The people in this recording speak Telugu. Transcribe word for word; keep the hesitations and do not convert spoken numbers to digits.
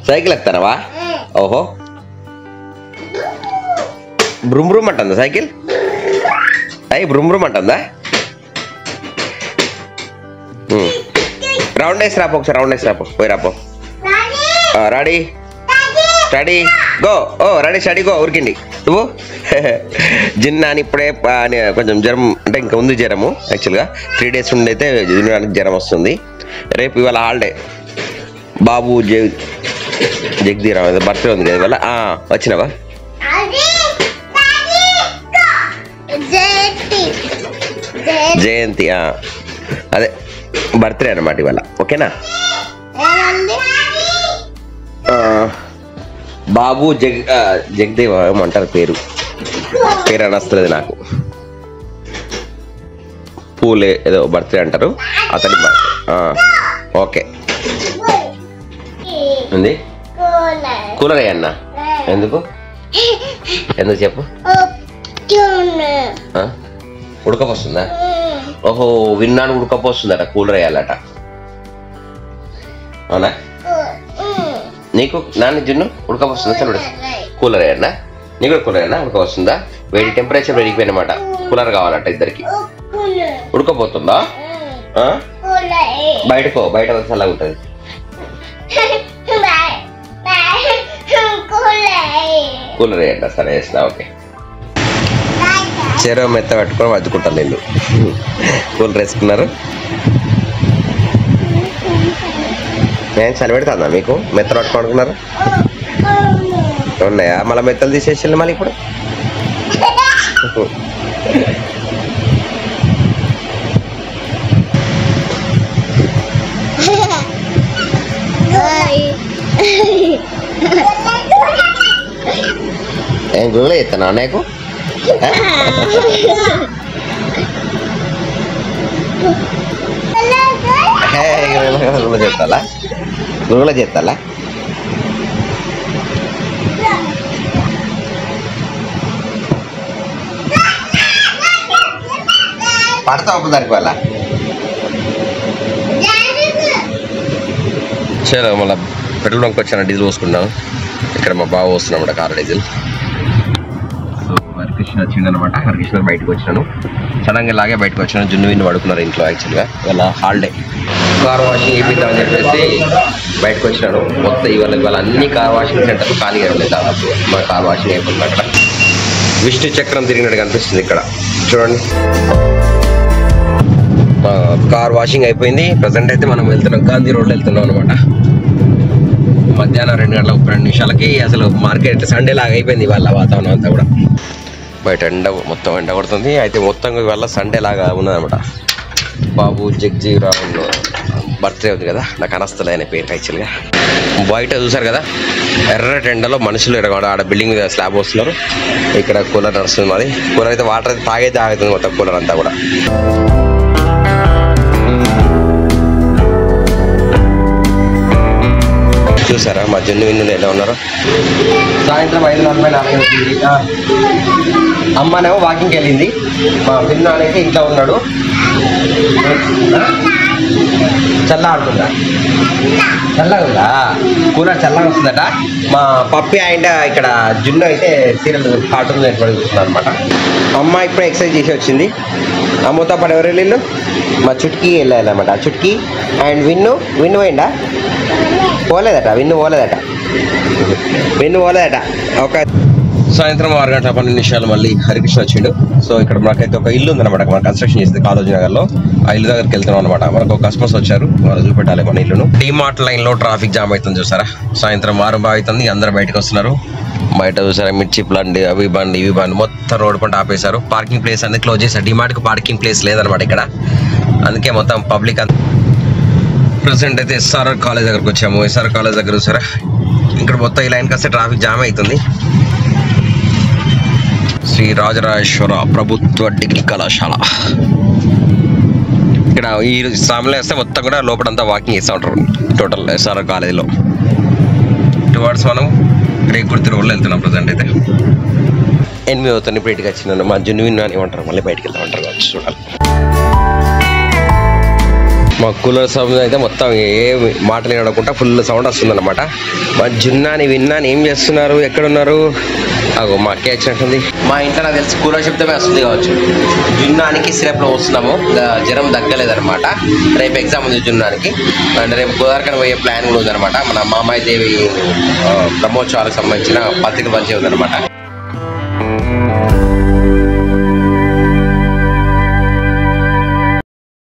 సైకిల్ ఎత్తారవా? ఓహో, బ్రూమ్ బ్రూమ్ అంటుందా సైకిల్? అయ్యి బ్రూమ్ బ్రూమ్ అంటుందా? రౌండ్ వేసి రాపో, ఒకసారి రౌండ్ వేసి రాపో, పోయి రాపో. Ready steady go. ఓ రెడీ స్టడీ గో. ఉరికిండి నువ్వు. జిన్నాని ఇప్పుడే కొంచెం జ్వరం, అంటే ఇంకా ఉంది జ్వరము. యాక్చువల్గా త్రీ డేస్ నుండి అయితే జిన్నానికి జ్వరం వస్తుంది. రేపు ఇవాళ హాలిడే. బాబు జగ్ జగదీరావు బర్త్డే ఉంది కదా ఇవాళ. వచ్చినావా? జయంతి అదే బర్త్డే అన్నమాట ఇవాళ. ఓకేనా? బాబు జగ్ జగదేవ్ ఏమంటారు పేరు, పేరు అని వస్తుంది నాకు. పూలే ఏదో బర్త్డే అంటారు అతని బర్త్డే. ఓకే ఉంది. కూలర్ అయ్యన్న ఎందుకు ఎందుకు చెప్పు. ఉడకపోస్తుందా? ఓహో, విన్నాను ఉడకపోస్తుందట, కూలర్ వేయాలట. అవునా? నీకు నాన్న జున్ను ఉడకపోస్తుందా? చలు కూలర్ వేయన్నా. నీకు కూడా కూలర్ అయినా ఉడకపోస్తుందా? వేడి టెంపరేచర్ పెరిగిపోయినమాట, కూలర్ కావాలట ఇద్దరికి. ఉడకపోతుందా? బయటకో, బయట వచ్చి అలాగ ఉంటుంది. కూలర్ వేయండి. సరే వేస్తా. ఓకే, చెరువు మెత్త పెట్టుకొని వద్దుకుంటాను నేను. కూలర్ వేసుకున్నారు. నేను చలి పెడతానా మీకు? మెత్తలు పట్టుకుంటున్నారు ఉన్నాయా? మళ్ళీ మెత్తలు తీసేసి మళ్ళీ ఇప్పుడు ఏం గుళ్ళ చెప్తానా నీకు? గుళ్ళ చెప్తాలా? గుళ్ళ చెప్తాలా? పడతా ఒక దానికి వాళ్ళ. సరే మళ్ళీ పెట్రోల్ బంక్ వచ్చాను, డీజిల్ పోసుకున్నాను. ఇక్కడ మా బావ వస్తున్నామాట కార్ డీజిల్. సో హరికృష్ణ వచ్చింది అనమాట. హరికృష్ణ బయటకు వచ్చినాను, సడన్గా లాగే బయటకు వచ్చాను. జున్ను విన్ను పడుకున్నారు ఇంట్లో. యాక్చువల్గా ఇవాళ హాలిడే, కార్ వాషింగ్ వేపిద్దామని చెప్పేసి బయటకు వచ్చినాను. మొత్తం ఇవాళ ఇవాళ అన్ని కార్ వాషింగ్ సెంటర్లు ఖాళీగా ఉన్నాయి దాదాపు. మా కార్ వాషింగ్ అయిపోతుంది. అక్కడ విష్ణు చక్రం తిరిగినట్టు కనిపిస్తుంది ఇక్కడ చూడండి. కార్ వాషింగ్ అయిపోయింది. ప్రజెంట్ అయితే మనం వెళ్తున్నాం, గాంధీ రోడ్లో వెళ్తున్నాం అనమాట. మధ్యాహ్నం రెండు గంటల ముప్పై రెండు నిమిషాలకి అసలు మార్కెట్ సండే లాగా అయిపోయింది ఇవాళ. వాతావరణం అంతా కూడా బయట ఎండ, మొత్తం ఎండ కొడుతుంది. అయితే మొత్తం ఇవాళ సండే లాగా ఉన్నదనమాట. బాబు జగ్జీరావు బర్త్డే ఉంది కదా, నాకు అనస్తలే ఆయన పేరు యాక్చువల్గా. బయట చూసారు కదా ఎర్రటి ఎండలో మనుషులు ఎరగడ. ఆడ బిల్డింగ్ మీద స్లాబ్ వస్తున్నారు. ఇక్కడ కూలర్ నడుస్తుంది మాది. కూలర్ అయితే వాటర్ అయితే తాగైతే ఆగుతుంది మొత్తం కూలర్ అంతా కూడా. చూసారా మా జున్ను విన్నులు ఎలా ఉన్నారో? సాయంత్రం ఐదు నలభై నాలుగు వచ్చింది. అమ్మనేమో వాకింగ్కి వెళ్ళింది. మా విన్ను అనేది ఇంట్లో ఉన్నాడు. చల్లగా ఆడుతుందా? చల్లగా ఉందా? కూలర్ చల్లగా వస్తుందట. మా పప్పి ఆయన ఇక్కడ జున్ను అయితే సీరియల్ కార్టూన్ నెట్వర్క్ చూస్తున్నారు అనమాట. అమ్మ ఇప్పుడు ఎక్సర్సైజ్ చేసి వచ్చింది. అమ్మతో పాటు ఎవరు వెళ్ళిళ్ళు? మా చుట్కీ వెళ్ళాలన్నమాట. ఆ చుట్కీ అండ్ విన్ను విన్ను పోయిందా? పోలేదట విన్ను పోలేదట విన్ను పోలేదట ఒక సాయంత్రం ఆరు గంటల పన్నెండు నిమిషాలు మళ్ళీ హరికృష్ణ వచ్చిండు. సో ఇక్కడ మనకైతే ఒక ఇల్లు ఉందన్నమాట, మనం కన్స్ట్రక్షన్ చేసింది కాలేజీ నగర్లో. ఆ ఇల్లు దగ్గరికి వెళ్తున్నాం అనమాట. మనకు ఒక కస్టమర్స్ వచ్చారు, వాళ్ళు చూపెట్టాలి మన ఇల్లును. డిమార్ట్ లైన్ లో ట్రాఫిక్ జామ్ అవుతుంది చూసారా. సాయంత్రం ఆరు బాగా అవుతుంది, అందరూ బయటకు వస్తున్నారు. బయట చూసారా మిర్చి బండి, అవి బండి ఇవి బండి మొత్తం రోడ్డు పంట ఆపేశారు. పార్కింగ్ ప్లేస్ అనేది క్లోజ్ చేశారు. డిమార్ట్కి పార్కింగ్ ప్లేస్ లేదనమాట ఇక్కడ, అందుకే మొత్తం పబ్లిక్ అంత. ప్రెసెంట్ అయితే ఎస్ఆర్ఆర్ కాలేజ్ దగ్గరకు వచ్చాము. ఎస్ఆర్ కాలేజ్ దగ్గర చూసారా, ఇక్కడ మొత్తం ఈ లైన్ కాస్త ట్రాఫిక్ జామ్ అవుతుంది. శ్రీ రాజరాజేశ్వర ప్రభుత్వ డిగ్రీ కళాశాల. ఇక్కడ ఈ సామ్లో వేస్తే మొత్తం కూడా లోపలంతా వాకింగ్ చేస్తూ ఉంటారు టోటల్ ఎస్ఆర్ఆర్ కాలేజీలో. టువర్డ్స్ మనం రేకుర్తి రోడ్లో వెళ్తున్నాం ప్రజెంట్ అయితే. ఎనిమిది అవుతుంది ఇప్పుడు ఇంటికి వచ్చినాను. మా జున్ను విన్ను అని ఏమంటారు, మళ్ళీ బయటికి వెళ్తామంటారు కావచ్చు, చూడాలి. మా కూలర్ సౌండ్ అయితే మొత్తం ఏ మాటలు వినకుండా ఫుల్ సౌండ్ వస్తుంది అనమాట. మా జున్నాని విన్నాని ఏం చేస్తున్నారు, ఎక్కడున్నారు? అగో మా అక్కే వచ్చినట్టుంది. మా ఇంట్లో నాకు తెలిసి కూలర్ శబ్దమే వస్తుంది కావచ్చు. జున్నానికి సిరప్లో వస్తున్నాము, జ్వరం తగ్గలేదనమాట. రేపు ఎగ్జామ్ ఉంది జున్నానికి, అండ్ రేపు గోదావరికని పోయే ప్లాన్ కూడా ఉందనమాట. మన మామాయి దేవి బ్రహ్మోత్సవాలకు సంబంధించిన పత్రిక పంచే ఉందనమాట.